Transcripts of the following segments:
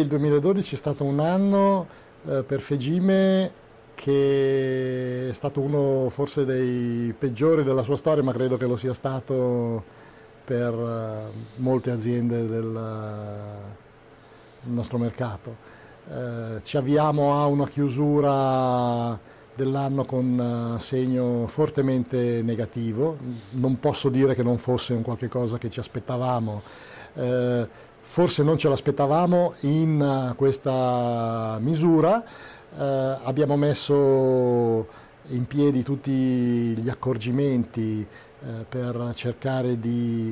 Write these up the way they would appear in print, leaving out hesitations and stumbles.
2012 è stato un anno per Fegime che è stato uno forse dei peggiori della sua storia, ma credo che lo sia stato per molte aziende del nostro mercato. Ci avviamo a una chiusura dell'anno con segno fortemente negativo. Non posso dire che non fosse un qualche cosa che ci aspettavamo, forse non ce l'aspettavamo in questa misura. Abbiamo messo in piedi tutti gli accorgimenti per cercare di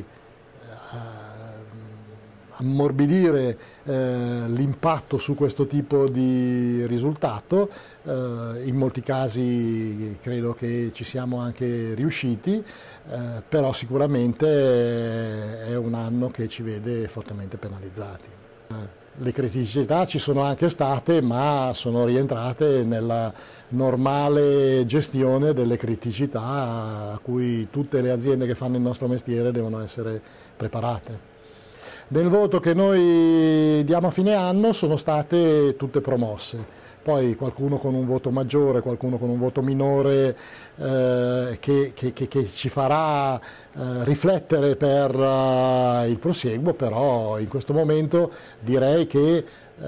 ammorbidire l'impatto su questo tipo di risultato. In molti casi credo che ci siamo anche riusciti, però sicuramente è un anno che ci vede fortemente penalizzati. Le criticità ci sono anche state, ma sono rientrate nella normale gestione delle criticità a cui tutte le aziende che fanno il nostro mestiere devono essere preparate. Nel voto che noi diamo a fine anno sono state tutte promosse, poi qualcuno con un voto maggiore, qualcuno con un voto minore che ci farà riflettere per il prosieguo, però in questo momento direi che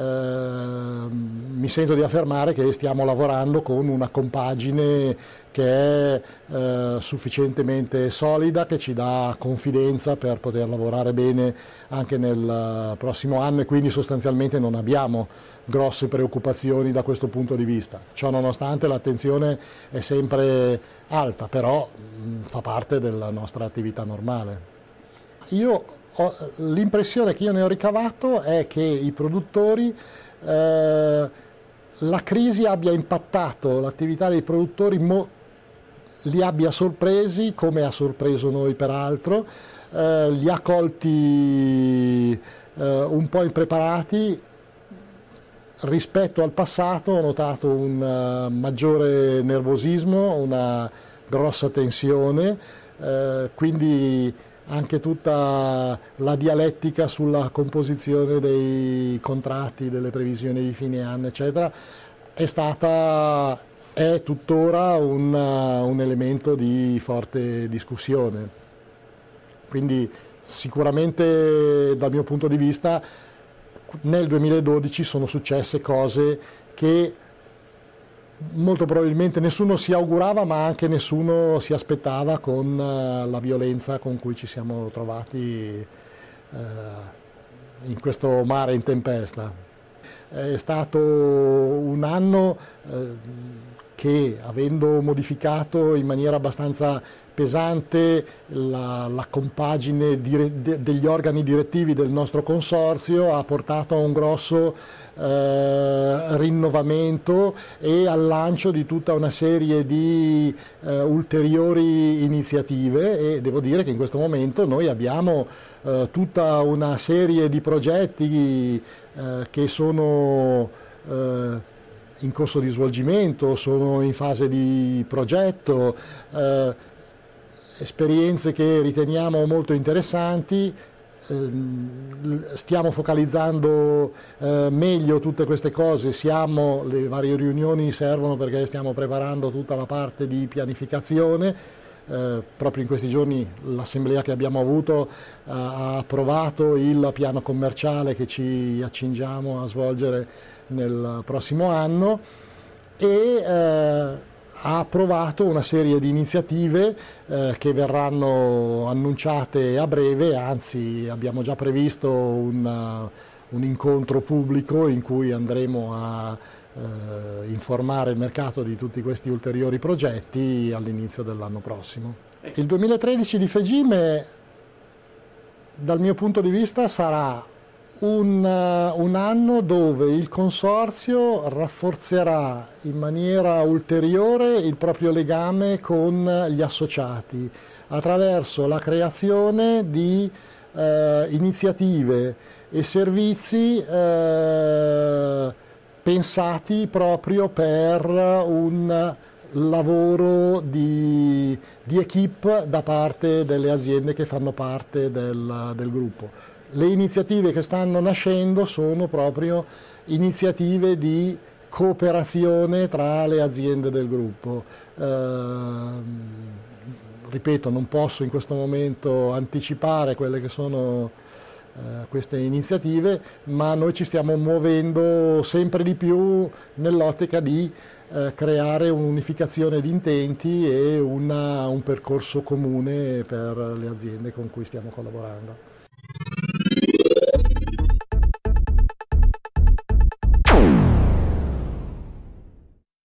mi sento di affermare che stiamo lavorando con una compagine che è sufficientemente solida, che ci dà confidenza per poter lavorare bene anche nel prossimo anno, e quindi sostanzialmente non abbiamo grosse preoccupazioni da questo punto di vista. Ciò nonostante l'attenzione è sempre alta, però fa parte della nostra attività normale. L'impressione che io ne ho ricavato è che i produttori, la crisi abbia impattato l'attività dei produttori, li abbia sorpresi, come ha sorpreso noi peraltro, li ha colti un po' impreparati. Rispetto al passato ho notato un maggiore nervosismo, una grossa tensione, quindi anche tutta la dialettica sulla composizione dei contratti, delle previsioni di fine anno, eccetera, è tuttora un elemento di forte discussione. Quindi sicuramente dal mio punto di vista nel 2012 sono successe cose che molto probabilmente nessuno si augurava, ma anche nessuno si aspettava, con la violenza con cui ci siamo trovati in questo mare in tempesta. È stato un anno che, avendo modificato in maniera abbastanza pesante la compagine degli organi direttivi del nostro consorzio, ha portato a un grosso rinnovamento e al lancio di tutta una serie di ulteriori iniziative, e devo dire che in questo momento noi abbiamo tutta una serie di progetti che sono in corso di svolgimento, sono in fase di progetto, esperienze che riteniamo molto interessanti. Stiamo focalizzando meglio tutte queste cose, le varie riunioni servono perché stiamo preparando tutta la parte di pianificazione. Proprio in questi giorni l'assemblea che abbiamo avuto ha approvato il piano commerciale che ci accingiamo a svolgere nel prossimo anno, e ha approvato una serie di iniziative che verranno annunciate a breve, anzi abbiamo già previsto un incontro pubblico in cui andremo a informare il mercato di tutti questi ulteriori progetti all'inizio dell'anno prossimo. Il 2013 di Fegime, dal mio punto di vista, sarà un anno dove il consorzio rafforzerà in maniera ulteriore il proprio legame con gli associati attraverso la creazione di iniziative e servizi pensati proprio per un lavoro di equip da parte delle aziende che fanno parte del gruppo. Le iniziative che stanno nascendo sono proprio iniziative di cooperazione tra le aziende del gruppo. Ripeto, non posso in questo momento anticipare quelle che sono queste iniziative, ma noi ci stiamo muovendo sempre di più nell'ottica di creare un'unificazione di intenti e un percorso comune per le aziende con cui stiamo collaborando.